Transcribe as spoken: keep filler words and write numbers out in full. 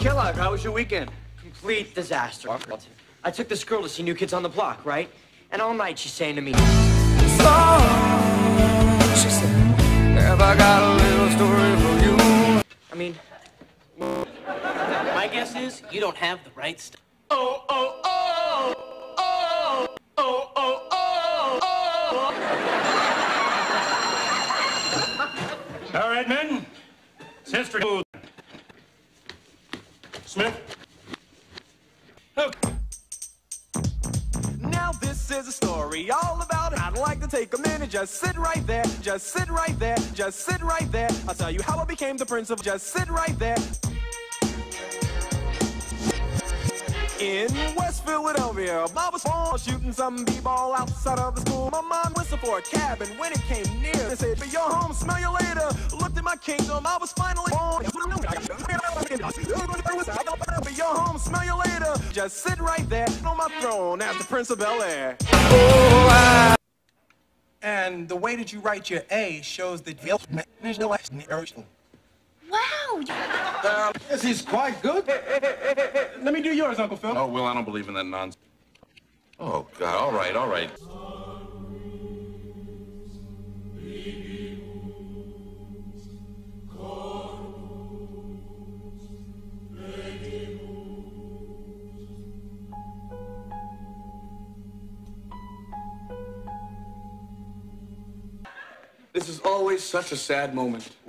Kellogg, how was your weekend? Complete disaster. I took this girl to see New Kids on the Block, right? And all night she's saying to me, So, she said, have I got a little story for you? I mean, my guess is you don't have the right stuff. Oh, oh, oh, oh, oh, oh, oh, oh. All right, men. It's history. Smith. Okay. Now this is a story all about how I'd like to take a minute, just sit right there, just sit right there, just sit right there. I'll tell you how I became the prince of just sit right there. In West Philadelphia, I was born shooting some b-ball outside of the school. My mom whistled for a cab, and when it came near, they said, "Be your home, smell you later." Looked at my kingdom, I was finally born. Be your home, smell you later. Just sit right there on my throne as the Prince of Bel-Air. Oh, I... And the way that you write your A shows that you Wow! Uh, this is quite good. Hey, hey, hey, hey, hey. Let me do yours, Uncle Phil. Oh, Will, I don't believe in that nonsense. Oh, God, all right, all right. This is always such a sad moment.